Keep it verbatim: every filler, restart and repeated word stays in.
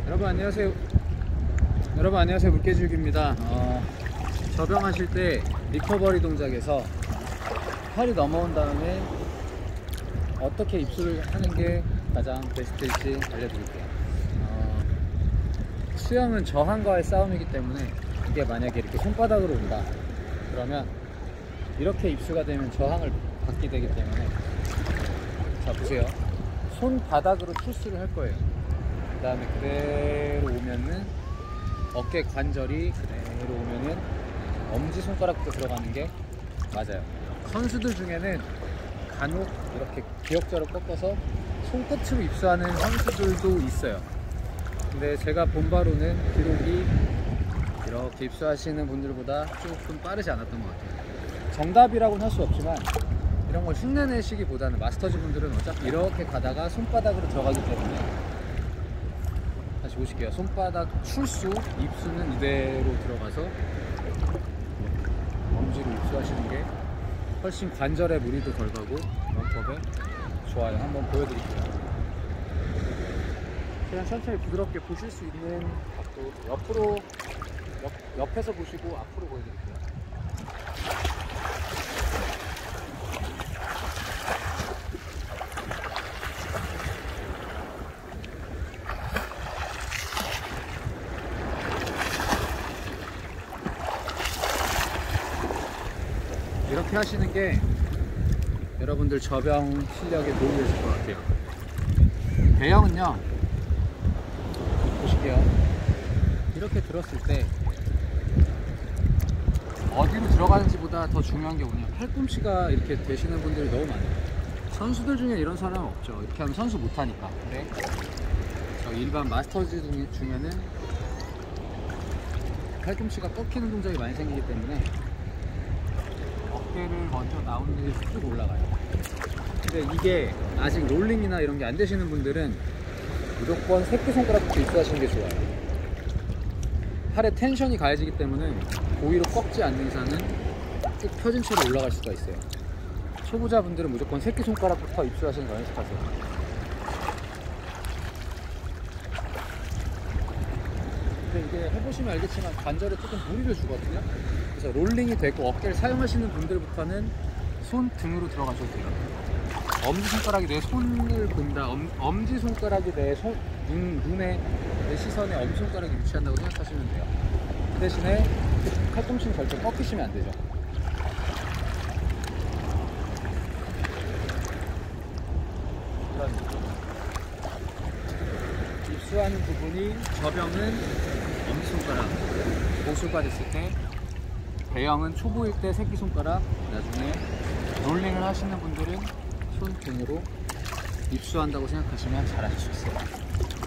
여러분 안녕하세요. 여러분 안녕하세요. 물개줄기입니다. 어, 접영하실 때 리커버리 동작에서 팔이 넘어온 다음에 어떻게 입수를 하는 게 가장 베스트일지 알려드릴게요. 어, 수영은 저항과의 싸움이기 때문에 이게 만약에 이렇게 손바닥으로 온다 그러면 이렇게 입수가 되면 저항을 받게 되기 때문에, 자 보세요, 손바닥으로 출수를 할 거예요. 그 다음에 그대로 오면은 어깨 관절이 그대로 오면은 엄지손가락부터 들어가는 게 맞아요. 선수들 중에는 간혹 이렇게 기역자로 꺾어서 손끝으로 입수하는 선수들도 있어요. 근데 제가 본 바로는 기록이 이렇게 입수하시는 분들보다 조금 빠르지 않았던 것 같아요. 정답이라고는 할 수 없지만 이런 걸 흉내내시기보다는 마스터즈 분들은 어차피 이렇게 가다가 손바닥으로 들어가기 때문에, 다시 보실게요. 손바닥 출수, 입수는 이대로 들어가서 엄지로 입수하시는 게 훨씬 관절에 무리도 덜 가고 원법에 좋아요. 한번 보여드릴게요. 그냥 천천히 부드럽게 보실 수 있는 각도, 옆으로 옆, 옆에서 보시고 앞으로 보여드릴게요. 이렇게 하시는 게 여러분들 접영 실력에 도움이 되실 것 같아요. 배영은요, 보실게요. 이렇게 들었을 때 어디로 들어가는지보다 더 중요한 게 뭐냐, 팔꿈치가 이렇게 되시는 분들이 너무 많아요. 선수들 중에 이런 사람은 없죠. 이렇게 하면 선수 못하니까. 근데 저 일반 마스터즈 중에는 팔꿈치가 꺾이는 동작이 많이 생기기 때문에 어깨를 먼저 나오는 게 쭉 올라가요. 근데 이게 아직 롤링이나 이런 게 안 되시는 분들은 무조건 새끼손가락부터 입수하시는 게 좋아요. 팔에 텐션이 가해지기 때문에 고의로 꺾지 않는 이상은 쭉 펴진 채로 올라갈 수가 있어요. 초보자분들은 무조건 새끼손가락부터 입수하시는 거 연습하세요. 근데 이게 해보시면 알겠지만 관절에 조금 무리를 주거든요. 그래서 롤링이 되고 어깨를 사용하시는 분들부터는 손 등으로 들어가셔도 돼요. 엄지손가락이 내 손을 본다, 엄, 엄지손가락이 내 손, 눈, 눈에, 내 시선에 엄지손가락이 위치한다고 생각하시면 돼요. 그 대신에 팔꿈치는 절대 꺾이시면 안 되죠. 이런 입수하는 부분이, 접영은 엄지손가락, 고수가 됐을 때, 배영은 초보일 때 새끼손가락, 나중에 롤링을 하시는 분들은 손등으로 입수한다고 생각하시면 잘 하실 수 있어요.